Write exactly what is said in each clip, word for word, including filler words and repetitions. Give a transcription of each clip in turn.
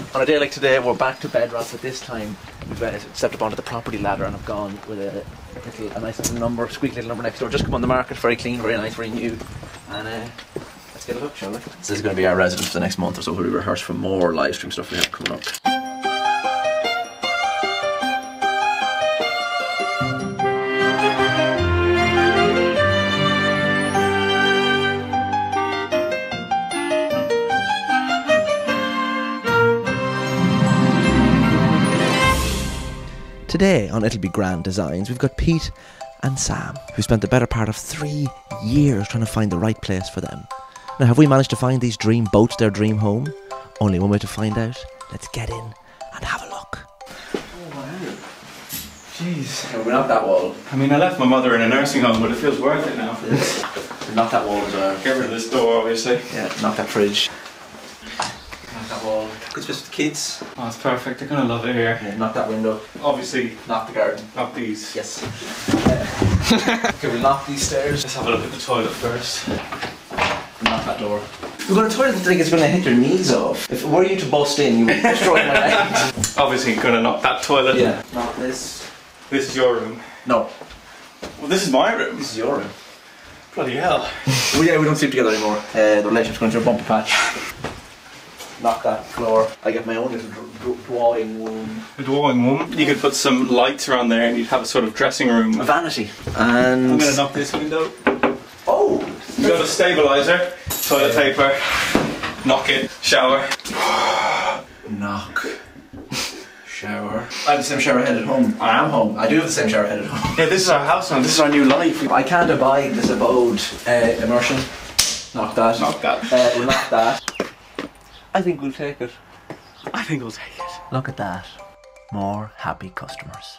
On a day like today, we're back to Bedrock, but this time we've uh, stepped up onto the property ladder and I've gone with a, little, a nice little number, squeaky little number next door. Just come on the market, very clean, very nice, very new. And uh, let's get a look, shall we? This is going to be our residence for the next month or so, where we rehearse for more live stream stuff we have coming up. Today on It'll Be Grand Designs, we've got Pete and Sam, who spent the better part of three years trying to find the right place for them. Now, have we managed to find these dream boats their dream home? Only one way to find out. Let's get in and have a look. Oh wow. Jeez. Yeah, we knocked that wall. I mean, I left my mother in a nursing home, but it feels worth it now. We knocked that wall as well. Get rid of this door, obviously. Yeah, knock that fridge. Knock that wall. Good space for the kids. Oh, it's perfect. They're gonna love it here. Yeah, knock that window. Obviously, Knock the garden. not these. Yes. Uh, can we knock these stairs? Let's have a look at the toilet first. Knock that door. We've got a toilet that think it's going to hit your knees off. If were you to bust in, you would destroy my leg. Obviously, gonna knock that toilet. Yeah. Knock this. This is your room. No. Well, this is my room. This is your room. Bloody hell. Well, yeah, we don't sleep together anymore. Uh, the relationship's going through a bumpy patch. Knock that floor. I get my own little dr drawing room. A drawing room. You could put some lights around there and you'd have a sort of dressing room. A vanity. And... I'm gonna knock this window. Oh! You got a stabilizer, toilet paper, knock it, shower. Knock. Shower. I have the same shower head at home. I am home. I do have the same shower head at home. Yeah, this is our house now. This is our new life. I can't abide this abode. Uh, immersion. Knock that. Knock that. Uh, we'll knock that. I think we'll take it. I think we'll take it. Look at that. More happy customers.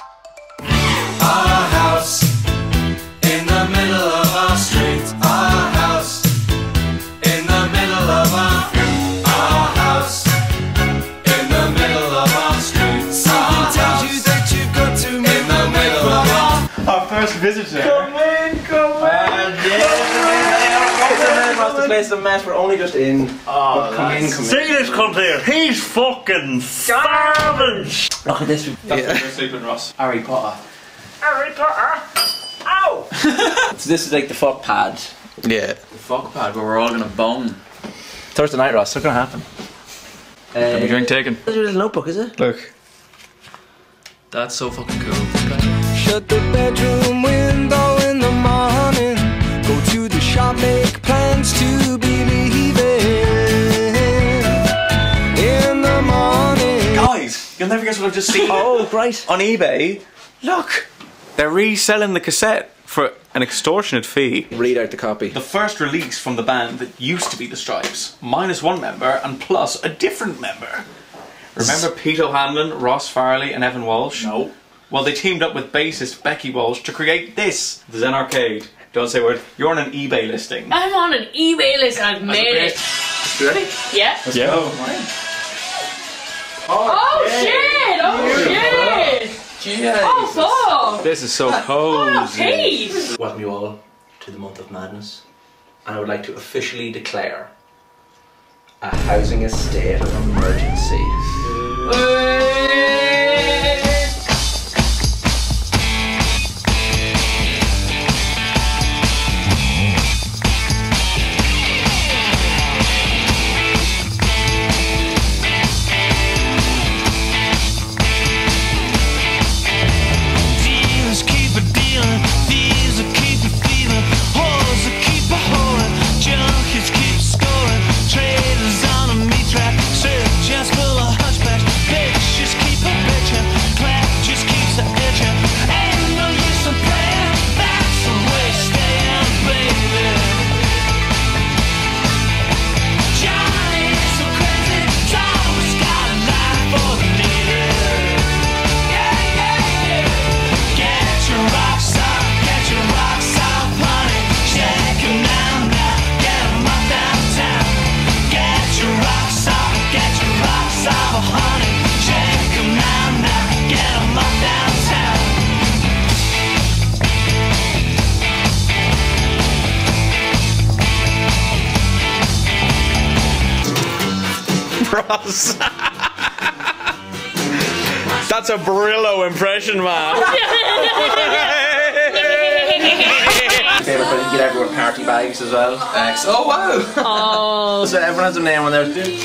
Our house in the middle of our street. Our house in the middle of our Our house in the middle of our street. Someone tells you that you've got to in the middle of our Our first visitor. Come in, come in. Uh, yeah. The place is a mess. We're only just in. Oh, come in, come in. See this cunt here? He's fucking starving! Look at this. That's Yeah. where you're sleeping, Ross. Harry Potter. Harry Potter! Ow! So this is like the fuck pad. Yeah. The fuck pad where we're all gonna bone. Thursday night, Ross. What's gonna happen? Uh, Have a drink taken. That's your little notebook, is it? Look. That's so fucking cool. Shut the bedroom window in the morning. Go to the shop, make plans to be leaving in the morning. Guys, you'll never guess what I've just seen. Oh, great. On eBay. Look, they're reselling the cassette for an extortionate fee. Read out the copy. The first release from the band that used to be the Stripes, minus one member and plus a different member. Remember Pete O'Hanlon, Ross Farley and Evan Walsh? No. Well, they teamed up with bassist Becky Walsh to create this, the Zen Arcade. Don't say a word. You're on an eBay listing. I'm on an eBay list and I've made it. You ready? Yeah. Let's yeah. go. Oh, shit! Oh shit! Jesus. Oh fuck! This is so Oh cozy. Pete! Welcome you all to the month of madness. And I would like to officially declare a housing estate of emergency. Ross. That's a Brillo impression, man. Favourite, but you can get everyone party bags as well. X. Oh wow. Oh, So everyone has a name on there.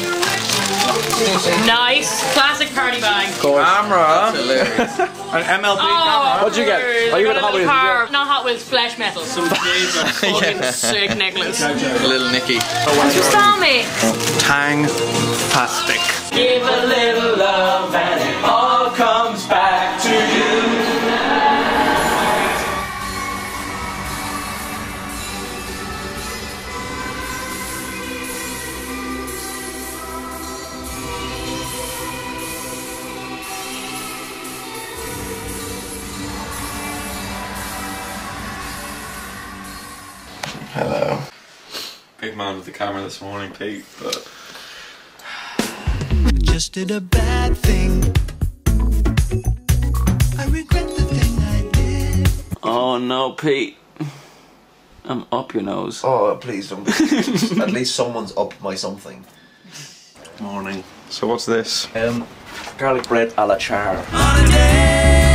nice. Classic party bag. Camera. An M L B Oh, camera. What'd you get? Oh, you got a Hot Wheels, car, did not Hot Wheels, Flash Metal. Some fucking sick necklace. Little Nicky. You saw me. Tang-tastic. Give a little love and it all comes back to you. Hello. Big man with the camera this morning, Pete, but... Just did a bad thing. I regret the thing I did. Oh no, Pete. I'm up your nose. Oh, please don't be. At least someone's up my something. Morning. So what's this? Um, garlic bread a la char. On a day